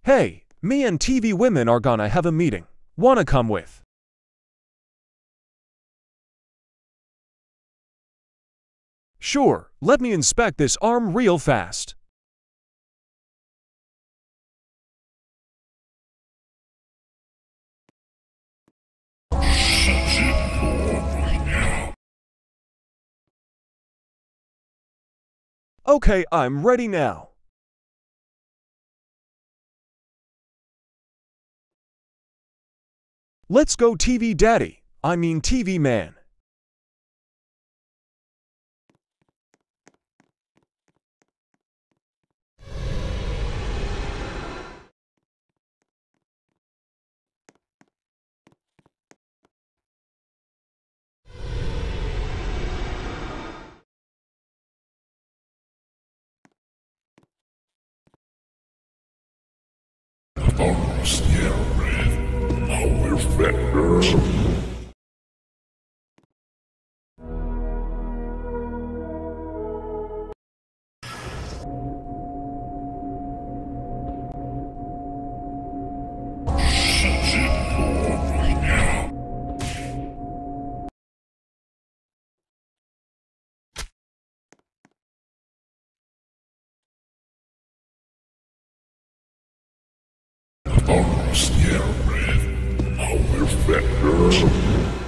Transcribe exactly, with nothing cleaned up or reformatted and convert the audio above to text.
Hey, me and T V women are gonna have a meeting. Wanna come with? Sure, let me inspect this arm real fast. Okay, I'm ready now. Let's go T V daddy, I mean T V man. Almost there, Red. Now we're better. Almost there, Red. Now we're better.